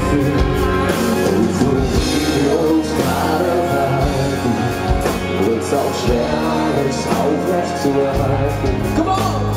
fühlen. Und so wie wir uns gerade verhalten, wird's auch schwer, alles aufrecht zu erhalten. Come on!